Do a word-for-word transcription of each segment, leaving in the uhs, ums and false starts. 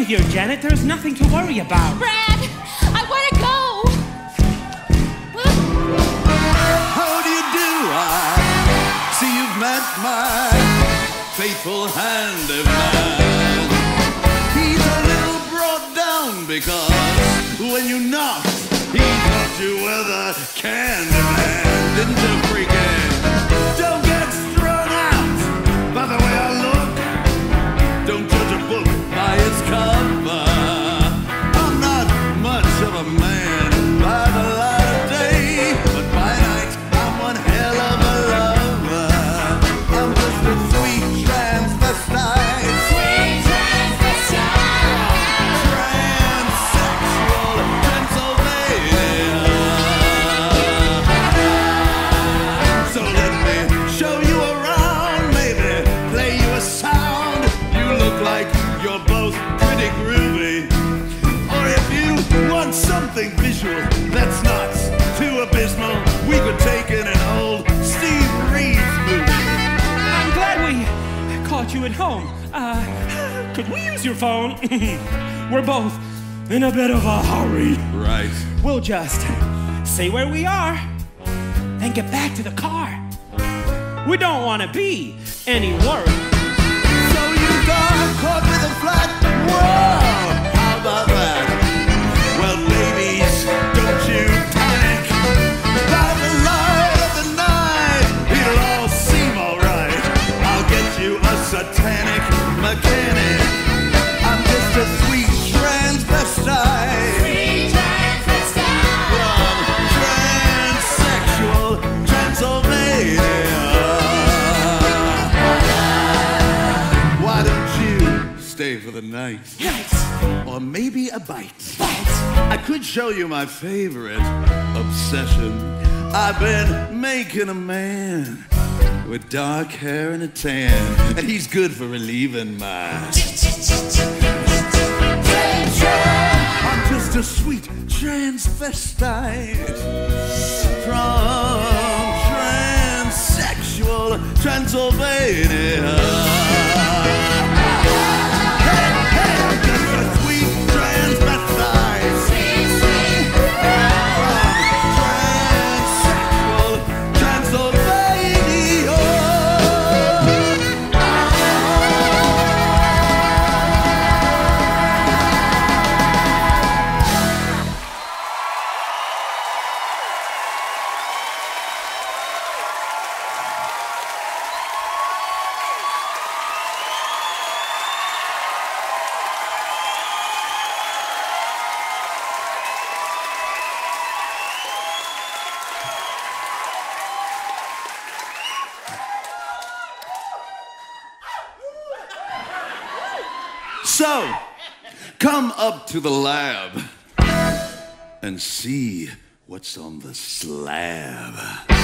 with your Janet. There's nothing to worry about. Brad, I want to go. How do you do? I see you've met my faithful handyman. He's a little brought down because when you knocked, he thought you were the candyman. Didn't you, freaking? Don't get strung out by the way I look. Don't judge a book by its cover. I'm not much of a man by the light of day, but by night I'm one hell of a lover. I'm just a sweet transvestite. Sweet transvestite. Transsexual Transylvania. So let me show you around, maybe play you a sound. You look like you're both pretty groovy. Or if you want something visual that's not too abysmal, we could take in an old Steeve Reeves movie. I'm glad we caught you at home. Uh, could we use your phone? We're both in a bit of a hurry. Right. We'll just say where we are, then get back to the car. We don't want to be any worry. So you got caught with a flat? Whoa! How about that? Well, ladies, don't you panic. By the light of the night, it'll all seem alright. I'll get you a satanic mechanic. I'm just a sweet transvestite. Sweet transvestite. From Transexual Transylvania. Why don't you stay for the night? Nice. Or maybe a bite. Bite. I could show you my favorite obsession. I've been making a man with dark hair and a tan, and he's good for relieving my... I'm just a sweet transvestite from Transsexual Transylvania. Hey, hey, I'm just a sweet transvestite from Transsexual Transylvania. So, come up to the lab and see what's on the slab.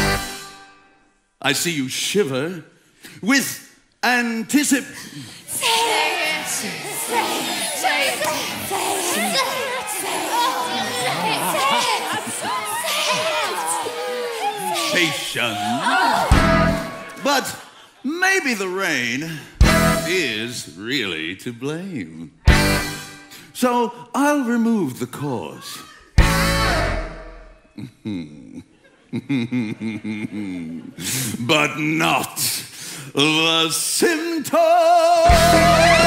I see you shiver with anticip... Patient. But maybe the rain is really to blame. So I'll remove the cause. But not the symptom.